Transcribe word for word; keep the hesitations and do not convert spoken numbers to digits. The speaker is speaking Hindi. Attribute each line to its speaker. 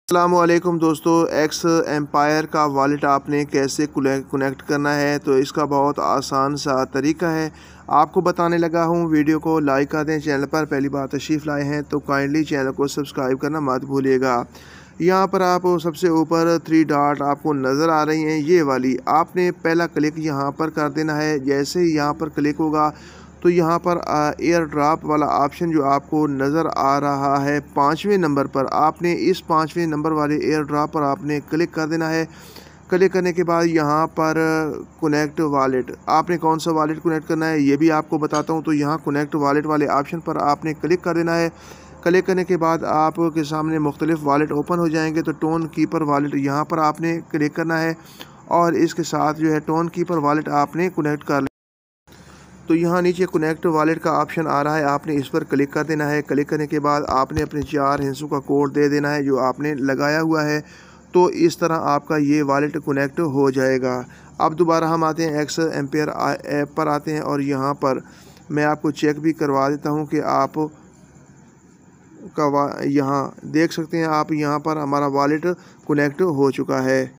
Speaker 1: अस्सलामुअलैकुम दोस्तों, एक्स एम्पायर का वॉलेट आपने कैसे कनेक्ट करना है तो इसका बहुत आसान सा तरीका है। आपको बताने लगा हूँ। वीडियो को लाइक कर दें। चैनल पर पहली बार तशरीफ़ लाए हैं तो काइंडली चैनल को सब्सक्राइब करना मत भूलिएगा। यहाँ पर आप सबसे ऊपर थ्री डॉट आपको नज़र आ रही हैं, ये वाली आपने पहला क्लिक यहाँ पर कर देना है। जैसे ही यहाँ पर क्लिक होगा तो यहाँ पर एयर ड्रॉप वाला ऑप्शन जो आपको नज़र आ रहा है पाँचवें नंबर पर, आपने इस पाँचवें नंबर वाले एयर ड्रॉप पर आपने क्लिक कर देना है। क्लिक करने के बाद यहाँ पर कनेक्ट वॉलेट, आपने कौन सा वॉलेट कनेक्ट करना है ये भी आपको बताता हूँ। तो यहाँ कनेक्ट वॉलेट वाले ऑप्शन पर आपने क्लिक कर देना है। क्लिक करने के बाद आपके सामने मुख्तलिफ वॉलेट ओपन हो जाएंगे। तो टोन कीपर वॉलेट यहाँ पर आपने क्लिक करना है और इसके साथ जो है टोन कीपर वॉलेट आपने कनेक्ट कर। तो यहाँ नीचे कनेक्ट वॉलेट का ऑप्शन आ रहा है, आपने इस पर क्लिक कर देना है। क्लिक करने के बाद आपने अपने चार हिस्सों का कोड दे देना है जो आपने लगाया हुआ है। तो इस तरह आपका ये वॉलेट कनेक्ट हो जाएगा। अब दोबारा हम आते हैं एक्स एम्पायर ऐप पर आते हैं और यहाँ पर मैं आपको चेक भी करवा देता हूँ कि आप का यहाँ देख सकते हैं। आप यहाँ पर हमारा वॉलेट कनेक्ट हो चुका है।